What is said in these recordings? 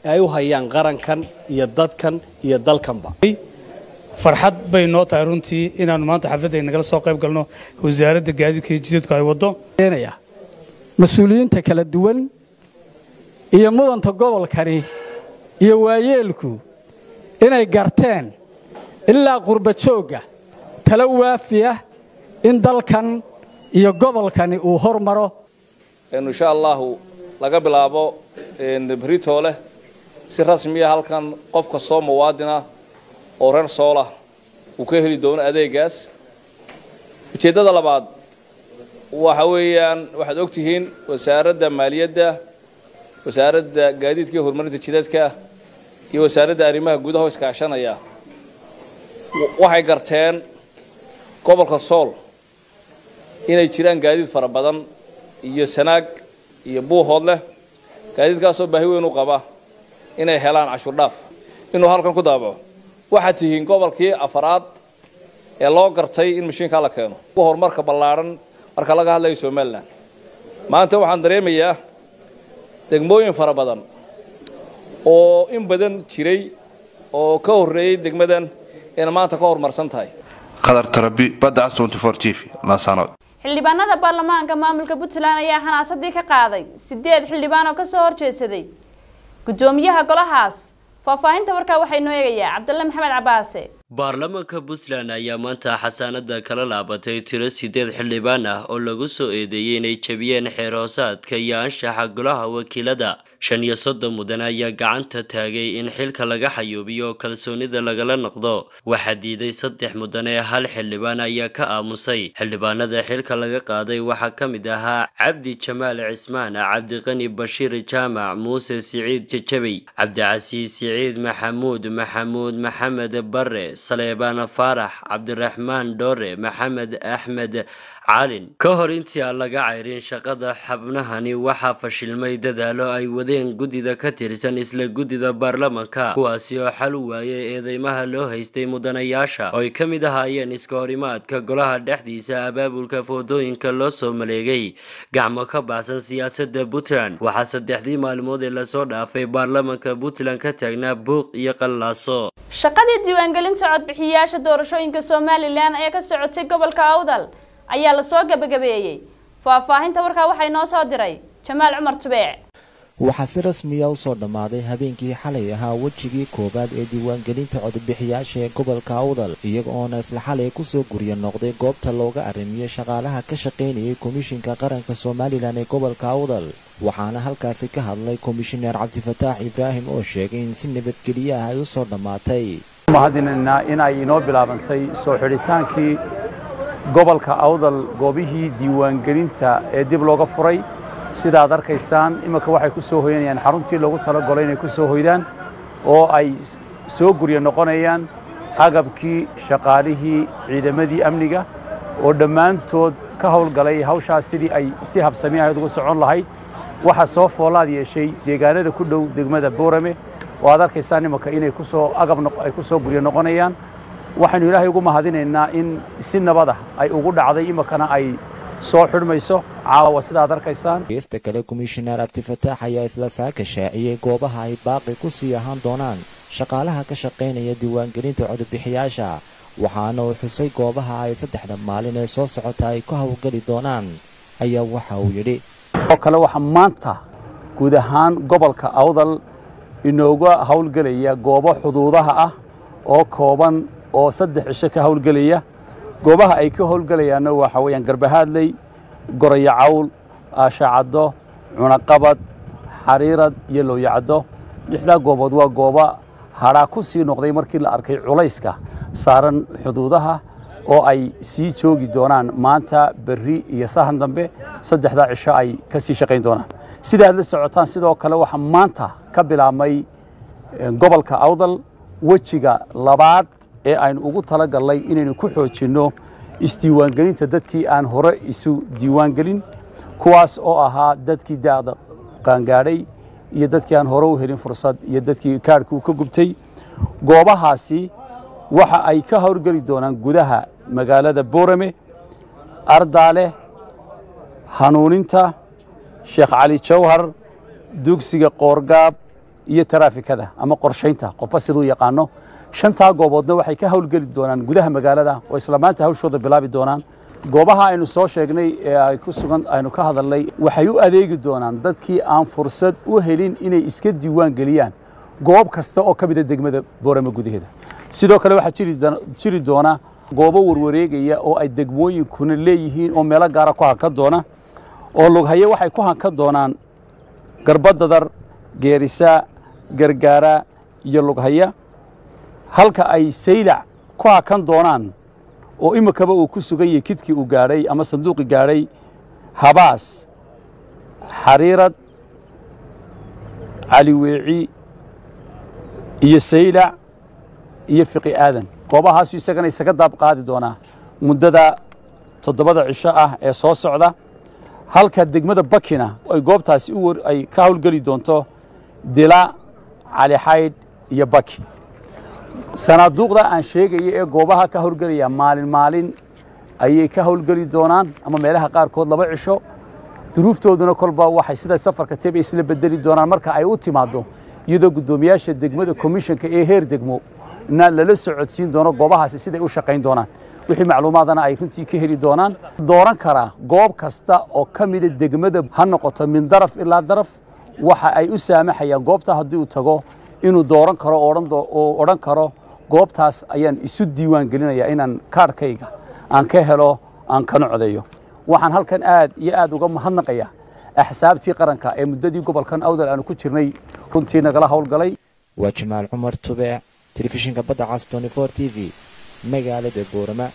ay u hayaan qarankan iyo dadkan iyo dalkanba farxad bay noo tahay runtii inaanu maanta xafladda nagala soo qayb galno wasaaradda gaadiidka iyo jidadku ay wado mas'uuliyiinta kala duwan iyo mudanta gobolkani iyo waayeelku inay garteen ilaa qurba jooga talo waafiya in dalkan iyo gobolkani uu hormaro insha Allah laga bilaabo Brito leh si rasmi ah halkan qofka soo muwaadina oo reer Soola uu ka heli doono adeegaas ujeedada labaad waxa weeyaan waxaad ogtihiin wasaaradda maaliyadda wasaaradda gaadiidka iyo horumarinta jidadka iyo wasaaradda arrimaha gudaha iska kaashanaya waxay garteen gobolka Sool inay jiraan gaadiid fara badan iyo sanaag iyo buuhood leh gaadiidkaas oo baahi weyn u qaba inay helaan cashuur dhaaf inuu halkan ku daabaco waxa tihiin gobolkii afraad ee loo gartay in mashiinka la keeno horumarka ballaaran marka laga hadlayo Soomaaliland maanta waxaan dareemayaa degmooyin fara badan oo in badan jiray oo ka horeeyay degmadan in maanta ka horumarsan tahay qadar tarabi badda 24 TV la sano xildhibaanada baarlamaanka maamulka Puntland ayaa xanaasadii ka qaaday 8 xildhibaan oo ka soo horjeesaday gudoomiyaha golahaas faafahinta warka waxay noo eegayaa Cabdulla Maxamed Cabaase baarlamaanka Puntland ayaa maanta xasaanada kala laabatay tiro 8 xildhibaan ah oo lagu soo eedeeyay inay jabiyeen xeer hoosaadka iyo anshaxa golaha wakiilada 35 mudan ayaa gacanta taagay in xilka laga xayuubiyo kalsoonida lagala noqdo waxa diiday 3 mudan ee hal xildhibaan ayaa ka aamusay xildhibaanada xilka laga qaaday waxa kamid ahaa Cabdi Jamaal Cismaan Cabdi Qani Bashiir Jaamac Muuse Siciid Jajabay Cabdi Casiis Siciid Maxamuud Maxamed Barre Saleebaan Faarax Cabdiraxmaan Doore Maxamed Axmed Caalin ka hor intii laga cayrin shaqada xubnahani waxa fashilmay dadaalo ay wadeen gudida ka tirsan isla gudida baarlamaanka kuwaasi oo xal waayay eedeymaha loo haystay mudanayaasha oo ay kamid ahaayeen iska horimaadka golaha dhexdiisa abaabulka foodooyinka loo soo maleegay gacmo ka baxsan siyaasadda Puntland waxa 3 maalmood la soo dhaafay baarlamaanka Puntland ka taagnaa buuq iyo qallaaso shaqadii diiwaangelinta codbixiyaasha doorashooyinka Soomaaliland ayaa ka socotay gobolka Awdal ayaa la soo gabagabeeyay faafahinta warka waxay noo soo diray Jamaal Cumar Tubeec waxa si rasmi ah u soo dhamaaday habeenkii xalay ahaa wajigii koobaad ee diiwaangelinta codbixiyaasha ee gobolka Awdal iyagoo isla xalay ku soo guriyo noqday goobta looga arimiyo shaqaalaha ka shaqeynayay komishinka qaranka Soomaaliland ee gobolka Awdal waxaana halkaasi ka hadlay komishineer Cabdi Fataax Ibraahim oo sheegay in si nabadgelyo ah ay u soo dhamaatay mahadinayna in ay inoo bilaabantay soo xidhitaankii gobolka Awdal goobihii diiwaangelinta ee dib looga furay sida aad arkaysaan imika waxay ku soo hoyanayaan xaruntii loogu talagalay inay ku soo hoydaan oo ay soo guriyo noqonayaan agabkii shaqaalihii ciidamadii amniga oo dhammaantood ka howlgalay hawshaas sidii ay si habsami ah ugu socon lahayd waxa soo foolaad yeeshay deegaanada ku dhow degmada Boorame oo aad arkaysaan imika inay ku soo ay ku soo guriyo noqonayaan waxaanu ilaahay ugu mahadinaynaa in si nabad ah ay ugu dhacday imikana ay soo xidhmayso caawa sida aad arkaysaan geesta kale komishineer Cabdi Fataax ayaa isla saaka shaaciyay goobaha ay baaqi ku sii ahaan doonaan shaqaalaha ka shaqeynaya diiwaangelinta codbixiyaasha waxaana uu xusay goobaha ay 3 maalin ee soo socota ay ku hawlgali doonaan ayaa waxa uu yiri oo kale waxa maanta guud ahaan gobolka Awdal inooga hawlgalaya goobo xuduudaha ah oo kooban oo 3 cisho ka hawlgalaya goobaha ay ka hawlgalayaan waxa weeyaan Garbahaadley Gorayo Cawl Aashacado Cunaqabad Xariirad iyo Looyacado lixda goobood waa gooba hara ku sii noqday markii la arkay culayska saaran xuduudaha oo ay sii joogi doonaan maanta berri iyo sahan dambe 3 cisho ay ka sii shaqeyn doonaan sida aad la socotaan sidoo kale waxa maanta ka bilaabmay gobolka Awdal wajiga labaad ee aynu ugu talagalay inaynu ku xoojino isdiiwaangelinta dadkii aan hore isu diiwaangelin kuwaas oo ahaa dadkii daada qaangaadhay iyo dadkii aan hore u helin fursad iyo dadkii kaarku ka gubtay goobahaasi waxa ay ka hawlgali doonaan gudaha magaalada Boorame Ardaale Hanuuninta Sheekh Cali Jawhar dugsiga Qoorgaab iyo taraafikada ama qorshaynta qofba siduu yaqaano shantaa gooboodna waxay ka hawlgeli doonaan gudaha magaalada oo isla maanta hawshooda bilaabi doonaan goobaha aynu soo sheegnay ee ay ku sugan aynu ka hadalnay waxay u adeegi doonaan dadkii aan fursad u helin inay iska diiwaan geliyaan goob kasta oo ka mid ah degmada Boorama gudaheeda sidoo kale waxaa jiri doona goobo warwareegaya oo ay degmooyinkuna leeyihiin oo meelo gaar ah ku hankan doona oo lughaye waxay ku hankan doonaan Garbadadar Geerisa Gargaara iyo Lughaya halka ay Saylac ku hankan doonaan oo imikaba uu ku sugan yahay kidkii uu gaaray ama sanduuqi gaaray Habaas Xariirad Cali Weeci iyo Saylac iyo Fiqi Aadan goobahaas isagana isaga daab qaadi doona muddada 7 cisho ah ee soo socda halka degmada Bakina ay goobtaasi ay ka hawlgali doonto Dila Cali Xayd iyo Baki sanaaduuqda aan sheegay ee goobaha ka hawlgalaya maalin ayay ka hawlgali doonaan ama meelaha qaar kood 2 cisho duruuftooduna kolba waxay sida safarka TB isla bedeli doonaan marka ay u timaado iyadoo gudoomiyaasha degmada commissionka ee heer degmo lala socodsiin doono goobahaasi sida ay u shaqayn doonaan wixii macluumaadana ay runtii ka heli doonaan dooran kara goob kasta oo ka mid ah degmada ha noqoto min daraf ilaa daraf waxa ay u saamaxayaan goobta haddii uu tago inuu dooran karo oo odhan karo goobtaas ayaan isu diiwaan gelinayaa inaan kaarkayga aan ka helo aan kana codeeyo waxaan halkan aad iyo aad uga mahadnaqayaa axsaabtii qaranka ee muddadii gobolkan Awdal aanu ku jirnay runtii nagala hawlgalay waa Jamaal Cumar Tube telefishinka Badda Cas 24 TV magaalada Boorama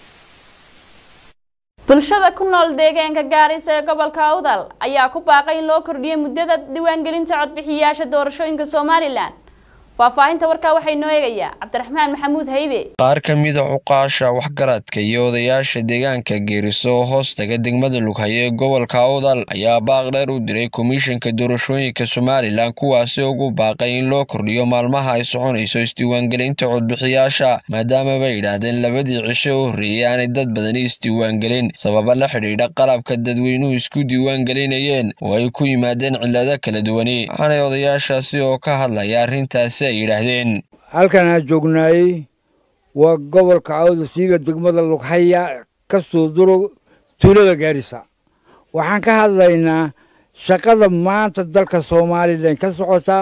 bulshada ku nool deegaanka Gaarisa ee gobolka Awdal ayaa ku baaqay in loo kordhiyo muddada diiwaangelinta codbixiyayaasha doorashooyinka Soomaaliland faafahinta warka waxay noo eegaya Cabdiraxmaan Maxamuud Haybe qaar ka mid ah uqaasha waxgaradka iyo odayaasha deegaanka Geeriso hoostaga degmada Lughaye ee gobolka Awdal ayaa baaq dheer u diray komishanka doorashooyinka Soomaaliland kuwaas oo ugu baaqay in loo kordhiyo maalmaha ay soconayso isdiiwaangelinta codbixiyayaasha maadaama ay yiraahdeen labadii cisho oo horeeyay aanay dad badan isdiiwaangelin sabab la xiriira qalabka dadweynuhu isku diiwaangelinayeen oo ay ku yimaadeen cilado kala duwan waxaana odayaashaasi oo ka hadlaya arrintaas yiraahdeen halkan aan joognaay waa gobolka Awdal siiba degmada Lughaye ka soo duro tuulada Gaarisa waxaan ka hadlaynaa shaqada maanta dalka Soomaaliland ka socota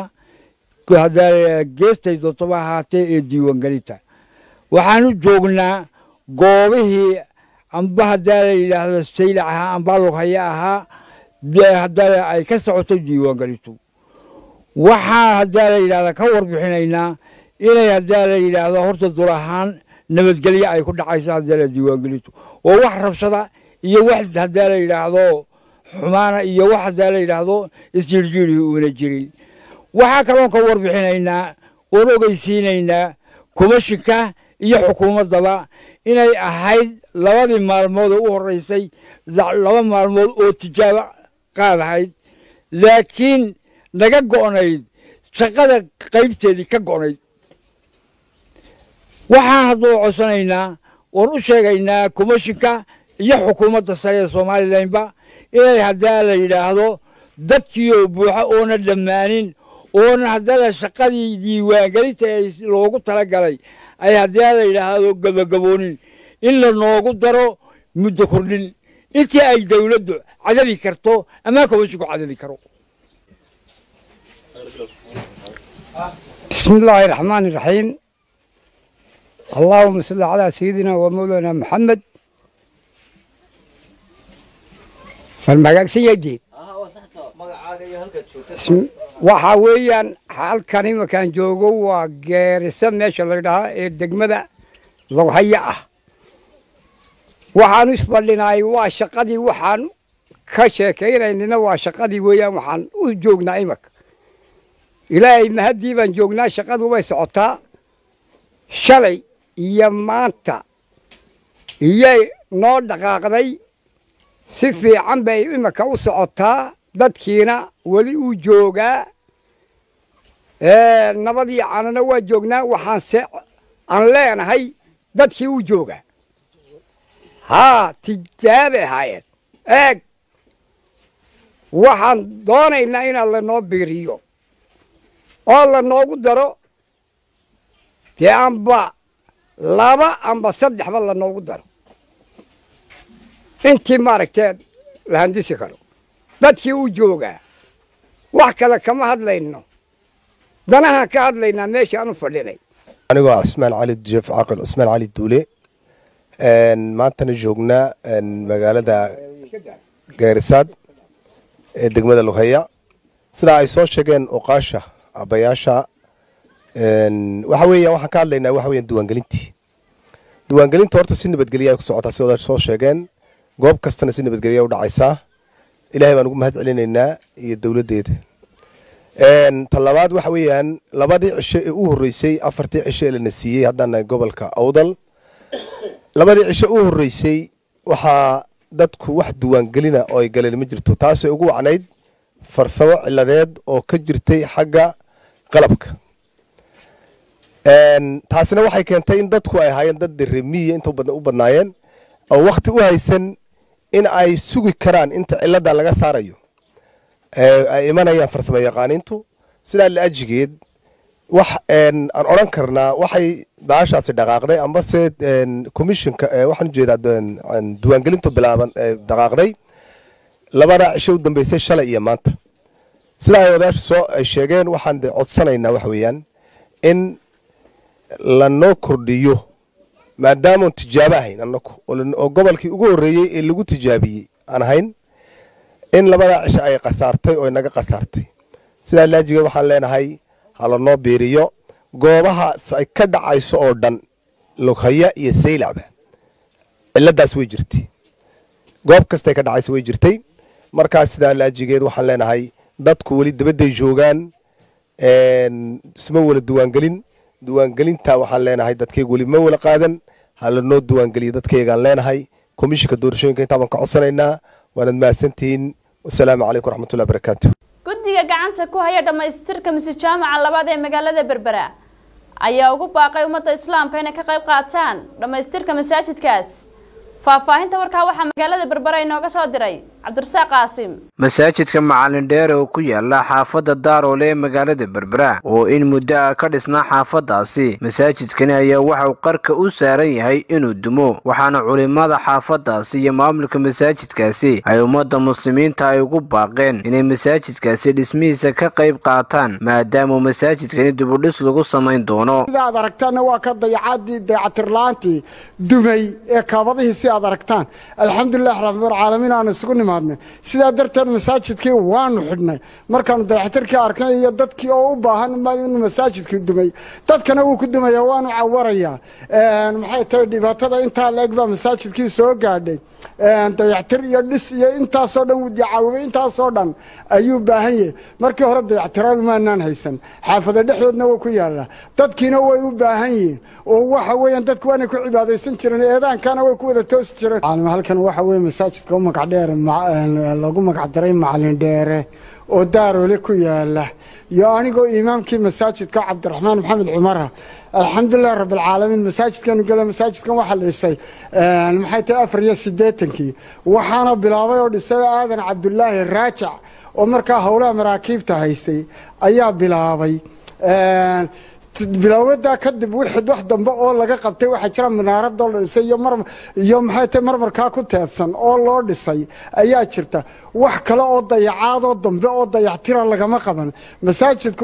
geestay doonto ahaatee ee diiwaangelinta waxaan u joognaa goobihii amba hadaa la yiraahdo Saylac amba Lughaye ahaa hadaa ay ka socoto diiwaangelintu waxaa hadaa la yiraahdo ka warbixinaynaa inay hadaa la yiraahdo horta dur ahaan nabadgelyo ay ku dhacayso hadaa la diiwaangelintu oo wax rabshada iyo wax hadaa la yiraahdo xumaana iyo wax hadaa la yiraahdo isjirjiri una jirin waxa kale oo ka warbixinaynaa oo ogeysiinaynaa komishanka iyo xukuumadaba inay ahayd labadii maalmood oo u horeysay laba maalmood oo tijaabo qaadahayd laakiin naga go'nayd shaqada qaybteedii ka go'nayd waxaan hadduu codsanaynaa oon u sheegaynaa komishanka iyo xukuumadda sare ee Soomaalilandba inay hadaa la yiraahdo dadkii oo buuxa oona dhammaanin oona hadaa shaqadii diiwaangelinta ee loogu talagalay ay hadaa la yiraahdo gabagaboonin in la noogu daro muddo kordhin intii ay dawladdu cadabi karto ama komishanku cadabi karo بسم الله الرحمن الرحيم اللهم صل على سيدنا ومولانا محمد فالمجاك سيدي وحاويا حال كان مكان جوجو وغيرسا ماشي لغدها دغمدا Lughaye waxaan isbalinaay waa shaqadii waxaan ka sheekeynayna waa shaqadii weeyaan waxaan u joognaa imaka ilaahay mahadii baan joognaa shaqadu way socotaa shalay iyo maanta iyay noo dhaqaaqday si fiican bay imaka u socotaa dadkiina wali u joogaa nabadii caanana waa joognaa waxaan aan leenahay dadkii u jooga haa tijaabe haayeen eeg waxaan doonaynaa inaan lanoo biiriyo oo la noogu daro dee amba 2 amba 3 ba la noogu daro intii maaragtay la handisi karo dadkii u jooga wax kale kama hadlayno danaha ka hadlaynaa meesha aanu fadhinay anigoo Ismaan Cali Jeef Aqal Ismaan Cali Duule maantana joognaa magaalada Gaarisaad ee degmada Lughaya sida ay soo sheegeen oqaasha abayaasha waxa weeyaan waxaan ka hadlaynaa waxa weeyaan diiwaangelinta horta si nabadgelyo ay ku socotaa sida soo sheegeen goob kastana si nabadgelyo u dhacaysa ilaahay baan ugu mahad celinaynaa iyo dawladeeda talabaad waxa weeyaan labadii cisho ee u horeysay afartii cisho ee la nasiiyay haddana gobolka Awdal labadii cisho u horeysay waxa dadku wax diiwaangelina oo ay galeen ma jirto taas ay ugu wacnayd farsamo ciladeed oo ka jirtay xagga qalabka taasina waxay keentay in dadku ay hayeen dad remiye inta u badnaayeen oo waqti u haysan in ay sugi karaan inta cilada laga saarayo ay imanayaan farsamo yaqaanintu sida la ajigeed wax aan oran karnaa waxay baashaasi dhaqaaqday amba se commissionka waxaan jeedaa diiwaangelintu bilaaban dhaqaaqday labada cisho u dambeysay shalay iyo maanta sida ay wadaashu soo ay sheegeen waxaan codsanaynaa wax weeyaan in la noo kordhiyo maadaama tijaabo ahayn annagu oo gobolkii ugu horeeyay ee lagu tijaabiyay aan ahayn in labada cisho ay qasaartay oo naga qasaartay sida laajiga waxaan leenahay hala noo beeriyo goobaha ay ka dhacayso oo dhan Lughaya iyo Saylacba ciladaas way jirtay goob kasta ka dhacayso way jirtay markaas sida laajigeed waxaan leenahay dadku wali dibadda joogaan isma wala diiwaangelinta waxaan leenahay dadkaygu wali ma wala qaadan hala noo diiwaangeliyo dadkaygaan leenahay komishinka doorashooyinka inta baan ka codsanaynaa waanad mahadsantihiin wassalaamu calaykum waraxmatullahi wabarakaatuh guddiga gacanta ku haya dhamaystirka masjid jaamaca labaad ee magaalada Berbera ayaa ugu baaqay ummadda islaamka inay ka qayb qaataan dhamaystirka masaajidkaas faahfaahinta warkaa waxaa magaalada Berbera inooga soo diray Cabdirasaaq Qaasim masaajidka Macallin Dheere oo ku yaala xaafadda Daaroole ee magaalada Berbera oo in muddo ka dhisnaa xaafadaasi masaajidkani ayaa waxa uu qarka u saaran yahay inuu dumo waxaana culimada xaafadaasi iyo maamulka masaajidkaasi ay ummadda muslimiinta ay ugu baaqeen inay masaajidkaasi dhismihiisa ka qayb qaataan maadaama masaajidkani dib u dhis lagu sameyn doono sida aad aragtaan waa ka dayactirlaantii dumay ee kaabadihii si aad aragtaan alxamdulillah rabbil caalamiin aan isugu nimaadnay sida darteed masaajidkii waanu xidhnay markaan dayactirkii arkay iyo dadkii oo u baahan inuu masaajidkii dumay dadkana uu ku dumaya waanu cawaraya maxay tahay dhibaatada inta leeg baa masaajidkii soo gaadhay dayactir iyo dhis iyo intaas oo dhan wadi caawibay intaas oo dhan ayuu baahan yahay markii hore dayactiradu maanaan haysan xaafada dhexdoodna waa ku yaala dadkiina way u baahan yihiin oo waxa weeyaan dadku waana ku cibaadaysan jireen eedaankana way ku wada toos jireen halkan waxa weey masaajidka u magac dheer lagu magac daray Macallin Dheere oo Daaroole ku yaala iyo anigoo imaamkii masaajidka Cabdiraxmaan Maxamed Cumar alxamdulillah rabbil caalamiin masaajidkan waxa la dhisay maxay tahay 84kii waxaana bilaabay oo dhisay Aadan Cabdullaahi Raajac oo markaa howlaha maraakiibta haystay ayaa bilaabay bilawada kadib wixii wax dambe oo laga qabtay waxa jira minaarad oo la dhisay iyo maxay tahay marmarkaa ku teedsan oo loo dhisay ayaa jirta wax kale oo dayacaad oo dambe oo dayactira lagama qaban masaajidku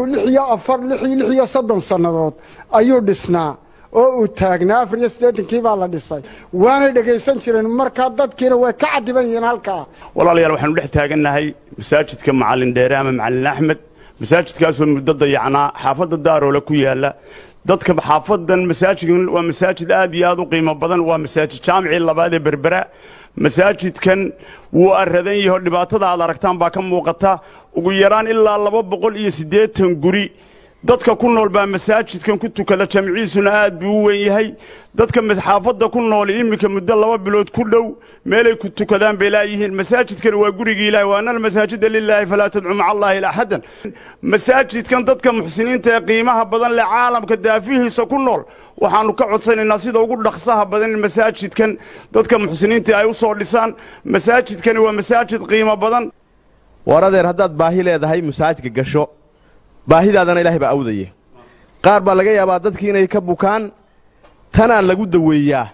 6 sanadood ayuu dhisnaa oo uu taagnaa 84kii baa la dhisay waana dhageysan jireen markaa dadkiina way ka cadiban yihiin halka walaalayaal waxaanu dhex taaganahay masaajidka Macallin Dheere ama Macallin Axmed masaajidkaasoo muddo dayacnaa xaafadda Daaroole ku yaala dadka xaafadan masaajidkan waa masaajid aad iyo aad u qiimo badan waa masaajid jaamici labaad ee Berbera masaajidkan wuu aradan yahay dhibaatada aad aragtaan baa ka muuqata ugu yaraan ilaa 280 guri dadka ku nool baa masaajidkan ku tukada jamciisuna aad buu u weyn yahay dadka xaafadda ku nool imika muddo 2 bilood ku dhow meelay ku tukadaan bay laayihiin masaajidkan waa gurigii Ilaahay waana masaajid lillahi fala tad'u ma'a allahi ahadan masaajidkan dadka muxsiniinta ee qiimaha badan le caalamka daafihiisa ku nool waxaanu ka codsanaynaa sida ugu dhaqsaha badan masaajidkan dadka muxsiniinta ay u soo dhisaan masaajidkan waa masaajid qiimo badan waradeer haddaad baahi leedahay masaajidka gasho baahidaadana ilaahay baa awdaya qaar baa laga yaabaa dadkii inay ka bukaan tanaa lagu daweeyaa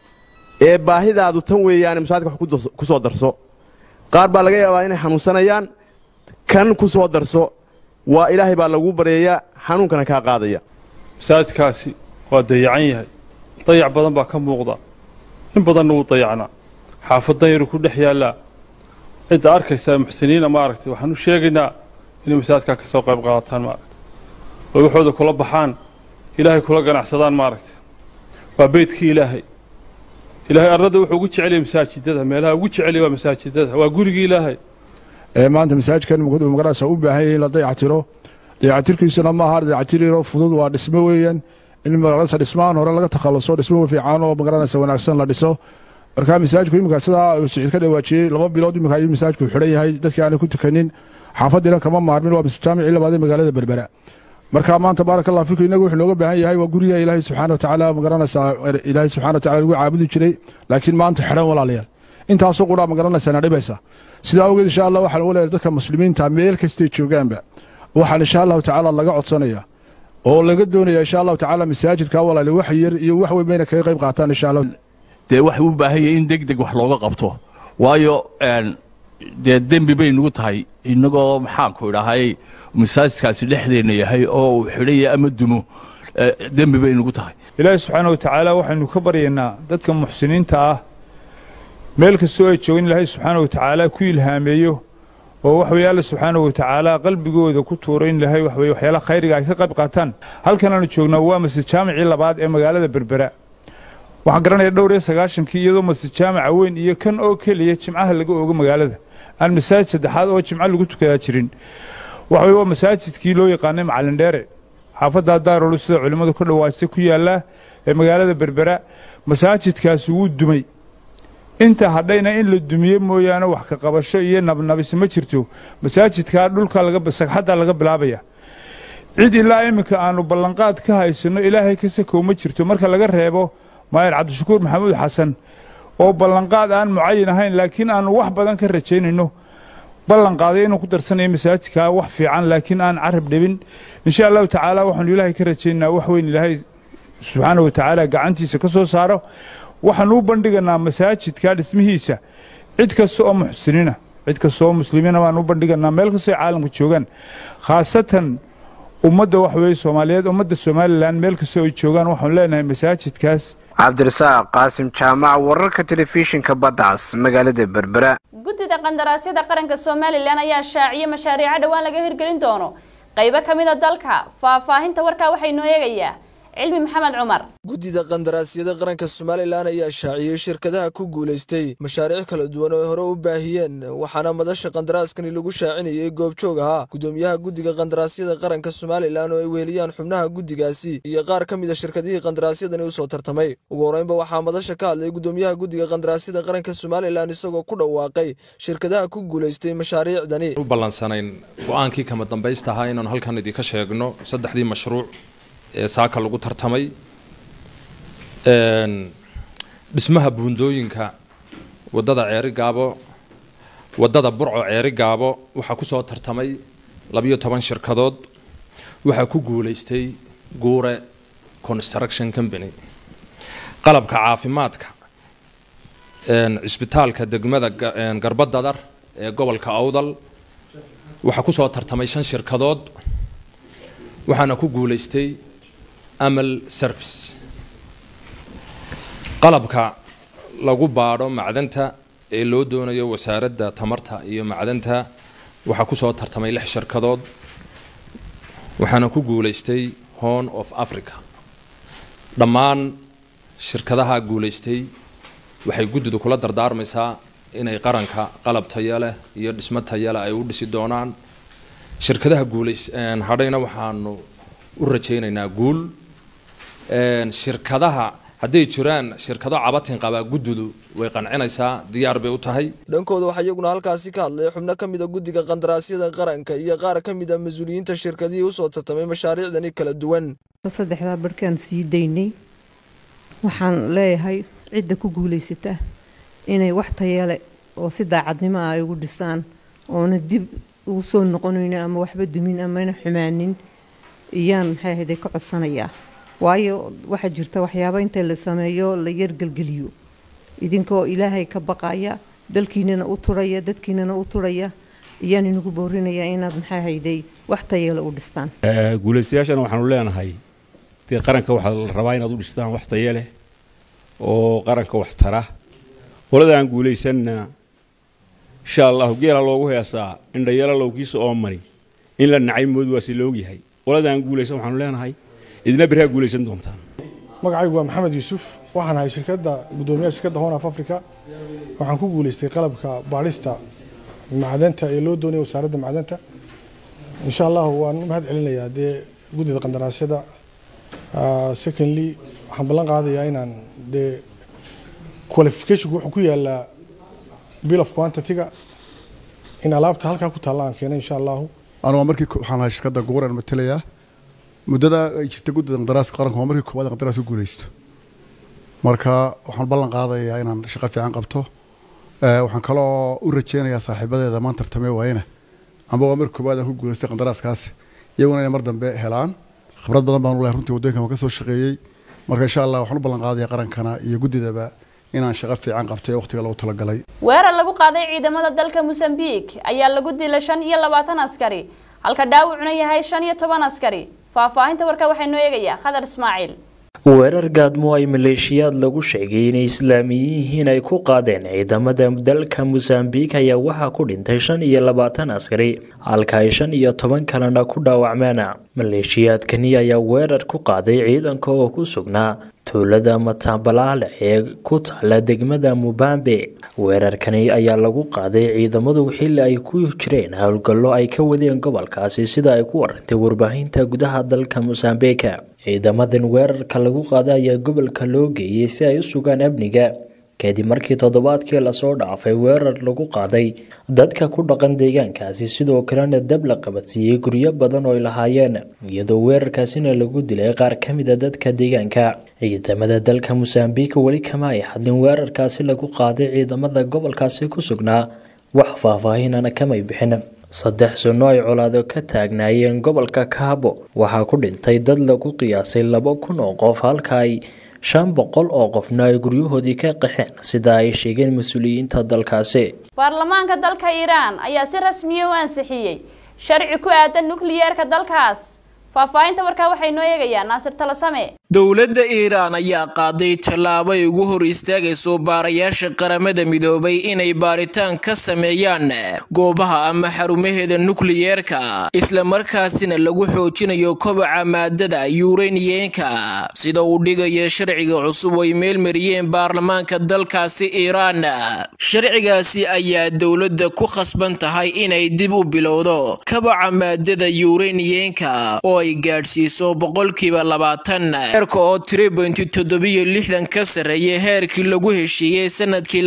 ee baahidaadu tan weeyaan masaajidka wax ku soo darso qaar baa laga yaabaa inay xanuunsanayaan kan ku soo darso waa ilaahay baa lagu bareeyaa xanuunkana kaa qaadaya masaajidkaasi waa dayacan yahay dayac badan baa ka muuqda in badanna wuu dayacnaa xaafadan yaru ku dhex yaallaa cidda arkaysaa muxsiniina maaragtay waxaan u sheegaynaa inay masaajidkaa ka soo qayb qaataan maaragtay oo waxooda kula baxaan ilaahay kula ganacsadaan maaragtay waa beydkii ilaahay ilaahay arlada wuxuu ugu jeceliyay masaajidada meelaha ugu jeceliyay waa masaajidada waa gurigii ilaahay maanta masaajidkan magaranaysa u baahan yahay in la dayactiro dayactirkiisuna ma aha dayactiriro fudud waa dhismo weeyaan in magaranaysa dhismahan hore laga takhaluso dhismo fiican oo magaranaysa wanaagsan la dhiso marka masaajidku imika sidaa siciid ka dhawaajiyey 2 bilood imika ayuu masaajidku xidhan yahay dadkii aan ku tukanin xaafadina kama maarmin waa jaamicii labaad ee magaalada Berbera marka maanta barakallahu fiikum inagu wuxuu nooga baahan yahay waa guriga ilaahay subxaanahu wa ta'aala magaranaysa ilaahay subxaanahu wa ta'aala lagu caabudi jiray laakiin maanta xidhan walaalayaal intaasoo qura magaranaysa na dhibaysa sidaa awgeed insha Allah waxaan u leeyahay dadka muslimiinta meel kasta joogaanba waxaan insha Allah ta'aala laga codsanayaa oo laga doonayaa insha Allah ta'aala masaajidka walaalayaal wax yar iyo wax weyn ka qayb qaataan insha Allah dee wax u baahan yahay in degdeg wax looga qabto waayo dee dembi bay nagu tahay inagoo maxaan ku idhahay masaajidkaasi dhexdeena yahay oo uu xidhay ama dumo dembi bay nagu tahay ilaahay subxaanahu wa ta'aala waxaynu ka baryaynaa dadka muxsiniinta ah meel kastoo ay joogaan ilaahay subxaanahu wa ta'aala ku ilhaameeyo oo wax weeye alla subxaanahu wa ta'aala qalbigooda ku tuuray in ilaahay wax weeye waxyaalaha khayriga ay ka qayb qaataan halkan aanu joognaa waa masjid jaamicii labaad ee magaalada Berbera waxaan garanayaa dhowr iyo 90kii iyadoo masjid jaamica weyn iyo kan oo kaliya jimcaha laga oogo magaalada aan masaajid saddexaad oo jimca lagu tukadaa jirin waxa weeye waa masaajidkii loo yaqaanay Macallin Dheere xaafadda Daarul sida culimadu ka dhawaajisay ku yaala ee magaalada Berbera masaajidkaasi wuu dumay inta hadhayna in la dumiye mooyaane wax ka qabasho iyo nabnabis ma jirto masaajidka dhulka laga sagxada laga bilaabaya cid ilaa imika aanu ballanqaad ka haysano ilaahay ka sakow ma jirto marka laga reebo Maayir Cabdishakuur Maxamuud Xasan oo ballanqaad aan mucayin ahayn laakiin aanu wax badan ka rajaynayno ballanqaaday inuu ku darsanayo masaajidka wax fiican laakiin aan carab dhibin insha Allah ta'ala waxaanu ilaahay ka rajaynaa wax weyn ilaahay subxaanahu wa ta'aala gacantiisa ka soo saaro waxaan u bandhiganaa masaajidka dhismihiisa cid kasta oo muxsiniina cid kasta oo muslimiina waan u bandhiganaa meel kasta oo caalamka joogan khaasatan ummadda wax weeye Soomaaliyeed ummadda Soomaaliland meel kasta oo joogan waxaan leenahay masaajidkaas Cabdirasaaq Qaasim Jaamac wararka telefishinka Badcas magaalada Berbera guddiga qandaraasyada qaranka Soomaaliland ayaa shaaciyay mashaariic dhawaan laga hirgelin doono qaybo kamid ah dalka faahfaahinta warka waxay noo eegayaa علمي محمد عمر guddiga qandaraasyada qaranka Soomaaliland ayaa shaaciyay shirkadaha ku guuleystay mashaariic kala duwan oo hore u baahiyeen waxaana madasha qandaraaskani lagu shaacinayay goobjoog ahaa gudoomiyaha guddiga qandaraasyada qaranka Soomaaliland oo ay weeliyaan xubnaha guddigaasi iyo qaar ka mid ah shirkadihii qandaraasyadani u soo tartamay ugu horeynba waxaa madasha ka hadlay gudoomiyaha guddiga qandaraasyada qaranka Soomaaliland isagoo ku dhawaaqay shirkadaha ku guuleystay mashaariicdani u balansanayn go'aankii kama dambaysta ahaa inaan halkan idinka sheegno saddexdii mashruuc ee saaka lagu tartamay dhismaha buundooyinka wadada Ceeri Gaabo wadada Burco Ceeri Gaabo waxa ku soo tartamay 12 shirkadood waxa ku guuleystay Guure Construction Company qalabka caafimaadka isbitaalka degmada Garbadadar ee gobolka Awdal waxa ku soo tartamay 5 shirkadood waxaana ku guuleystay Amal Service qalabka lagu baadho macdanta ee loo doonayo wasaaradda tamarta iyo macdanta waxa ku soo tartamay 6 shirkadood waxaana ku guuleystay Horn of Africa dhammaan shirkadaha guuleystay waxay guddidu kula dardaarmaysaa inay qaranka qalab tayo leh iyo dhismo tayo leh ay u dhisi doonaan shirkadaha guuleysteen hadhayna waxaanu u rajaynaynaa guul shirkadaha hadday jiraan shirkado cabatin qaba guddidu way qancinaysaa diyaar bay u tahay dhankooda waxa iyaguna halkaasi ka hadlay xubno ka mid ah guddiga qandaraasyada qaranka iyo qaar ka mid ah mas'uuliyiinta shirkadihii u soo tartamay mashaariicdani kala duwan saddexda barkaan sii daynay waxaan leeyahay cidda ku guuleysata inay wax tayo leh oo si daacadnimo ah ugu dhisaan oona dib ugu soo noqonayno ama waxba dumin ama xumaanin iyaan maxay ahayd ka codsanayaa waayo waxa jirta waxyaabo inta la sameeyo la yar galgaliyo idinkoo ilaahay ka baqaya dalkiinana u turaya dadkiinana u turaya iyaan inagu boorinaya inaad maxay ahayd wax tayeelo u dhistaan guulaystayaashana waxaanu leenahay qaranka waxa la rabaa inaad u dhistaan wax tayeele oo qaranka wax tara qoladaan guulaysanna insha Allah geela loogu heesaa in dhayala lowgiisa oo mari in la nacay mood waa si loo yahay qoladaan guulaysan waxaanu leenahay idina biraha guulaysan doontaan magacaygu waa Maxamed Yuusuf waxaan ahay shirkadda gudoomiyaha shirkadda Horn of Africa waxaan ku guulaystay qalabka baarista macdanta ee loo doonayo wasaaradda macdanta insha Allah waan mahad celinayaa guddiga qandaraasyada secondly waxaan ballan qaadayaa inaan qualification wuxuu ku yaalaa bill of quantity-ga in alaabta halkaa ku taalla aan keenay insha Allah أنا أمريكي حنا شركة جورا المثلية مدة جت جود دراسة قرن أمريكي كواد دراسة جوليست مركا وحن بلن قاضي يعني شقة في عن قبته وحن كلا أورتشين يا صاحب هذا ما ترتمي وينه أما أمريكي كواد هو جوليست دراسة كاس يومنا يمرض بهلان خبرات بدن بنقول له رنتي وديك ما كسر شقية مركا إن شاء الله وحن بلن قاضي قرن كنا يجود ذا inaan shaqo fiican qabtay waqtiga loo tala galay weerar lagu qaaday ciidamada dalka Mozambique ayaa lagu dilay 25 askari halka dhaawacuna yahay 15 askari faahfaahinta warka waxay noo eegaya Khadar Ismaaciil weerar gaadmo ay maleeshiyaad lagu sheegay in islaamiyiin ay ku qaadeen ciidamada dalka Mozambique ayaa waxa ku dhintay 25 askari halka 15 kalena ku dhaawacmeen maleeshiyaadkani ayaa weerar ku qaaday ciidanka oo ku sugnaa tuulada Matambalaale ee ku taala degmada Mubambe weerarkani ayaa lagu qaaday ciidamadu xilli ay ku jireen hawlgallo ay ka wadeen gobolkaasi sida ay ku warantay warbaahinta gudaha dalka Mozambique ciidamadan weerarka lagu qaaday ayaa gobolka loo geeyay si ay u sugaan amniga kadib markii toddobaadkii la soo dhaafay weerar lagu qaaday dadka ku dhaqan deegaankaasi sidoo kalena dab la qabadsiiyay guryo badan oo ay lahaayeen iyadoo weerarkaasina lagu dilay qaar ka mid ah dadka deegaanka ciidamada dalka Mozambique wali kama ay hadlin weerarkaasi lagu qaaday ciidamada gobolkaasi ku sugnaa wax faahfaahinana kama bixin 3 sano ay colaado ka taagnaayeen gobolka Cabo waxa ku dhintay dad lagu qiyaasay 2,000 oo qof halka ay 500 oo qofna ay guryahoodii ka qaxeen sida ay sheegeen mas'uuliyiinta dalkaasi baarlamaanka dalka Iran ayaa si rasmi ah u ansixiyay sharci ku aadan nukliyeerka dalkaas faahfaahinta warka waxay noo eegayaan Naasir Talasame dowladda Iran ayaa qaaday tallaabo ay ugu hor istaagayso baarayaasha qaramada midoobay inay baaritaan ka sameeyaan goobaha ama xarumaheeda nukliyeerka isla markaasina lagu xoojinayo kobaca maadada uraniumka sida uu dhigayo sharciga cusub oo ay meel mariyeen baarlamaanka dalkaasi Iran sharcigaasi ayaa dowladda ku khasban tahay inay dib u bilowdo kobaca maadada uraniumka oo ay gaadhsiiso 20% oo 3.76 ka sareeyay heerkii lagu heshiiyay sanadkii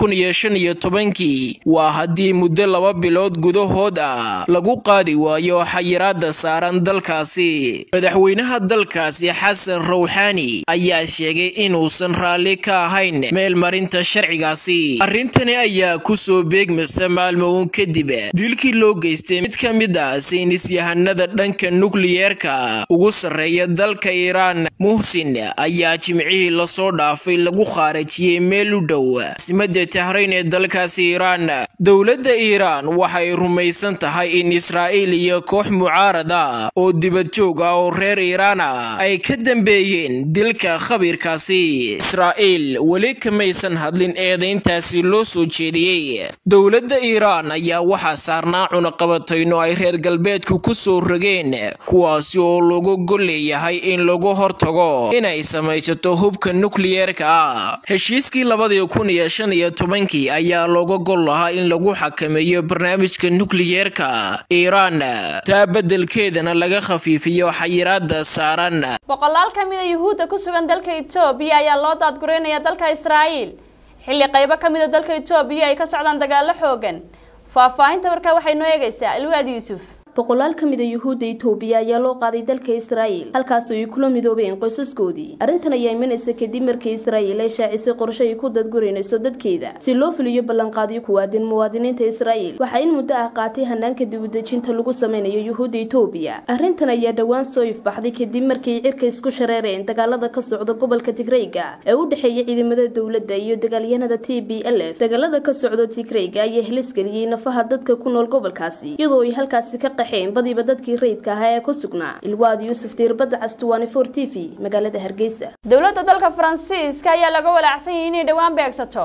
2015 waa hadii muddo 2 bilood gudahood ah lagu qaadi waayo xayiraada saaran dalkaasi madaxweynaha dalkaasi Xasan Rouhani ayaa sheegay inuusan raali ka ahayn meel marinta sharcigaasi arintani ayaa ku soo beegmaysa maalmoon kadib dilkii loo geystay mid ka mid ah saynisyahanada dhanka nukliyeerka ugu sareeya dalka Iran Muhsin ayaa jimcihii la soo dhaafay lagu khaarajiyay meel u dhow simada Tahriin ee dalkaasi Iran dowladda Iran waxay rumaysan tahay in Israa'iil iyo koox mucaarada oo dibad joog ah oo reer Iran ay ka dambeeyeen dilka khabiirkaasi Israa'iil wali kamaysan hadlin eedayntaasi loo soo jeediyay dowladda Iran ayaa waxa saarnaa cunaqabatayno ay reer galbeedku ku soo rogeen kuwaasi oo lagu goleeyahay in lagu hortago inay samaysato hubka nukliyeerka heshiiskii 2015 ayaa looga gol lahaa in lagu xakameeyo barnaamijka nukliyeerka Iran taa bedelkeedana laga khafiifiyo xayiraada saaran boqolaal ka mid ah Yuhuudda ku sugan dalka Itoobiya ayaa loo daadgureynaya dalka Israa'iil xilli qaybo ka mid ah dalka Itoobiya ay ka socdaan dagaalo xoogan faahfaahinta warka waxay noo eegaysaa Ilwaad Yuusuf boqolaal ka mid ah yuhuudda Itoobiya ayaa loo qaaday dalka Israa'iil halkaas oo ay kula midoobeen qoysaskoodii. Arrintan ayaa imanaysa kadib markii Israa'iil ay shaacisay qorshe ay ku dadgurinayso dadkeeda si loo fuliyo ballanqaadyo ku aadan muwaadiniinta Israa'iil. Waxa in muddo ah qaatay hanaanka dib u dejinta lagu sameynayo yuhuudda Itoobiya. Arrintan ayaa dhawaan soo ifbaxday kadib markii cirka isku shareereen dagaalada ka socda gobolka Tigreega ee u dhaxeeya ciidamada dawladda iyo dagaalyahanada TPLF. Dagaalada ka socda Tigreega ayaa halis galiyay nafaha dadka ku nool gobolkaasi iyadoo ay halkaasi ka qaxeen badiba dadkii rayidka ahaa ee ku sugnaa. Ilwaad Yuusuf Diirbada Cas 24 TV magaalada Hargeysa. Dawladda dalka Faransiiska ayaa laga walacsan yahay inay dhawaan beegsato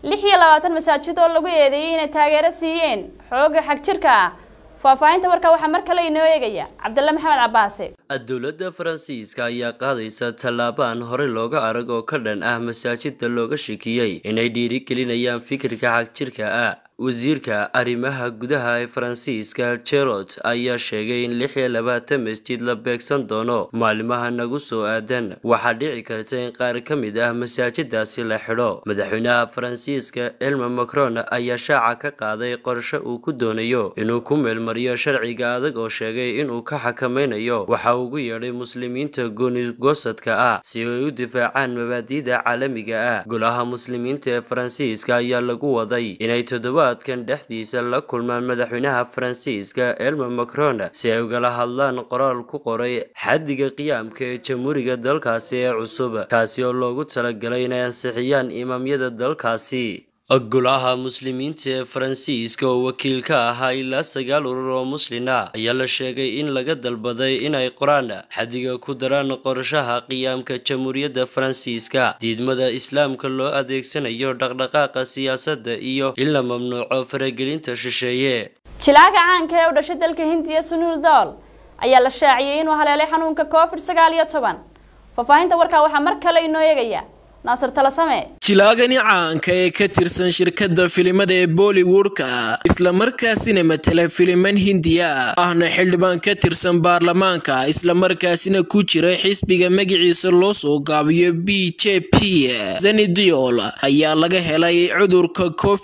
26 masaajid oo lagu eedeeyay inay taageero siiyeen xooga xag jirka ah. Faafahinta warka waxa mar kale inoo eegaya Cabdulla Maxamed Cabaase. Dawladda Faransiiska ayaa qaadaysa tallaabaan hore looga arag oo ka dhan ah masaajidda looga shakiyay inay dhiirigelinayaan fikirka xag jirka ah. wasiirka arrimaha gudaha ee Faransiiska Gerard ayaa sheegay in 26 masjid la beegsan doono maalimaha nagu soo aadan. Waxa dhici karta in qaar ka mid ah masaajidaasi la xidho. Madaxweynaha Faransiiska Emmanuel Macron ayaa shaaca ka qaaday qorshe uu ku doonayo inuu ku meelmariyo sharciga adag oo sheegay inuu ka xakameynayo waxa uu ugu yeedhay muslimiinta gooni-goosadka ah si ay u difaacaan mabaadi'da caalamiga ah. Golaha muslimiinta ee Faransiiska ayaa lagu waday inay kan dhexdiisa la kulmaan madaxweynaha Faransiiska Emmanuel Macron si ay uga hadlaan qoraal ku qoray xaddiga qiyaamka ee jamhuuriga dalkaasi ee cusub kaasi oo loogu talagalay inay ansixiyaan imaamyada dalkaasi. Golaha muslimiinta ee Faransiiska oo wakiil ka ahaa ilaa 9 urur oo muslimiin ah ayaa la sheegay in laga dalbaday inay qoraan xaddiga ku daraan qorshaha qiyaamka jamhuuriyadda Faransiiska. Diidmada islaamka loo adeegsanayo dhaqdhaqaaqa siyaasadda iyo in la mamnuuco faragelinta shisheeye. Jilaaga caanka ee u dhashay dalka Hindiya Sunil Dol ayaa la shaaciyay inuu haleelay xanuunka COVID-19. Faafahinta warka waxa mar kale inoo eegaya Nasir Talasame. Jilaagani caanka ee ka tirsan shirkadda filimada ee Bollywoodka isla markaasina matala filiman Hindiya ahna xildhibaan ka tirsan baarlamaanka isla markaasina ku jira xisbiga magaciisa loo soo gaabiyo BJP. Sunil Dol ayaa laga helay cudurka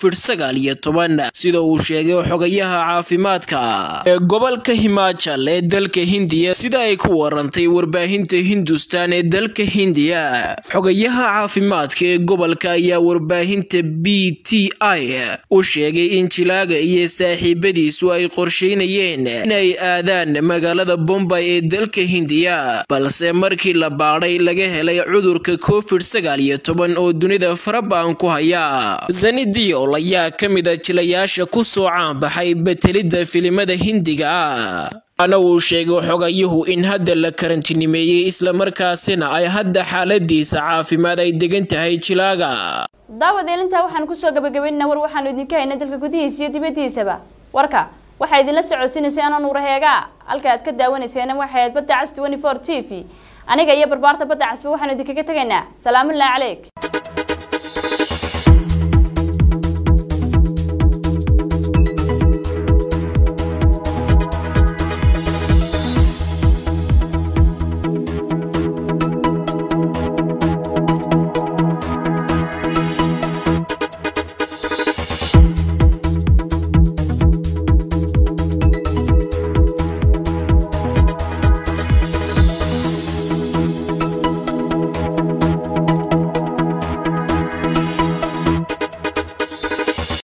COVID-19 sida uu sheegay xogayaha caafimaadka ee gobolka Himachal ee dalka Hindiya sida ay ku warantay warbaahinta Hindustan ee dalka Hindiya. Xogayaha caafimaadka ee gobolka ayaa warbaahinta BTI u sheegay in jilaaga iyo saaxiibadiisu ay qorsheynayeen inay aadaan magaalada Bombay ee dalka Hindiya balse markii la baaray laga helay cudurka COVID-19 oo dunida farabaan ku haya. Sunil Dol ayaa ka mid ah jilayaasha ku soo caan baxay betelidda filimada Hindiga ana uu sheegay xogayuhu in hadda la karantiinimeeyay isla markaasina ay hadda xaaladiisa caafimaad ay degan tahay jilaaga. Daawadeelinta waxaan ku soo gabagabeynaa war waxaan idinka haynaa dalka gudihiisa iyo dibadiisaba. Warka waxa idin la socodsiinayay aan Nuur Heega halka aad ka daawanayseen waxay Badda Cas 24 TV aniga iyo barbaarta Badda Cas waxaan idinkaga tagaynaa. Salaamu calaykum.